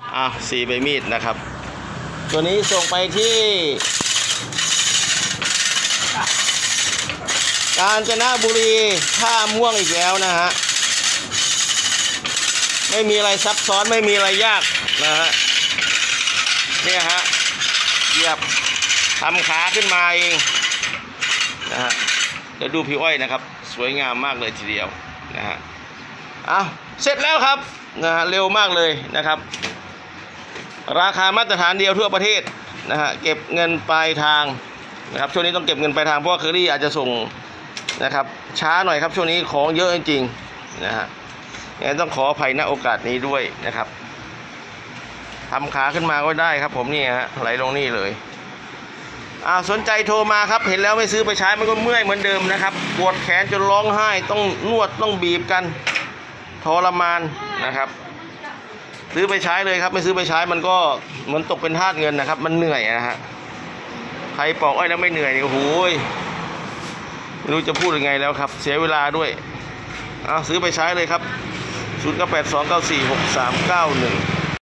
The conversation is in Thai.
4 ใบมีดนะครับตัวนี้ส่งไปที่กาญจนบุรีท่าม่วงอีกแล้วนะฮะไม่มีอะไรซับซ้อนไม่มีอะไรยากนะฮะเนี่ยฮะเหยียบทำขาขึ้นมาเองนะฮะเดี๋ยวดูพี่อ้อยนะครับสวยงามมากเลยทีเดียวนะฮะเสร็จแล้วครับนะฮะเร็วมากเลยนะครับราคามาตรฐานเดียวทั่วประเทศนะฮะเก็บเงินปลายทางนะครับช่วงนี้ต้องเก็บเงินปลายทางเพราะว่าเคอรี่อาจจะส่งนะครับช้าหน่อยครับช่วงนี้ของเยอะจริงๆนะฮะงั้นต้องขออภัยณโอกาสนี้ด้วยนะครับทำขาขึ้นมาก็ได้ครับผมนี่ฮะไหลลงนี่เลยสนใจโทรมาครับเห็นแล้วไม่ซื้อไปใช้มันก็เมื่อยเหมือนเดิมนะครับปวดแขนจนร้องไห้ต้องนวดต้องบีบกันทรมานนะครับซื้อไปใช้เลยครับไม่ซื้อไปใช้มันก็เหมือนตกเป็นทาสเงินนะครับมันเหนื่อยนะฮะใครปอกอ้อยแล้วไม่เหนื่อยนี่โอ้โหไม่รู้จะพูดยังไงแล้วครับเสียเวลาด้วยซื้อไปใช้เลยครับ0 9 8 2 9 4 6 3 9 1